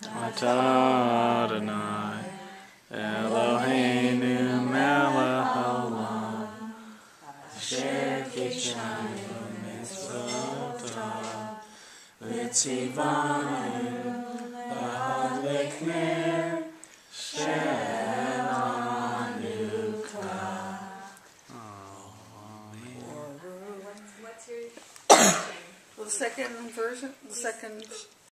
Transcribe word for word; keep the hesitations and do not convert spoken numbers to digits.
Atah Adonai Eloheinu melech haolam asher kishaynu mitzvotav v'tzivanu lahadlik ner shel Hanukkah. The second version, the second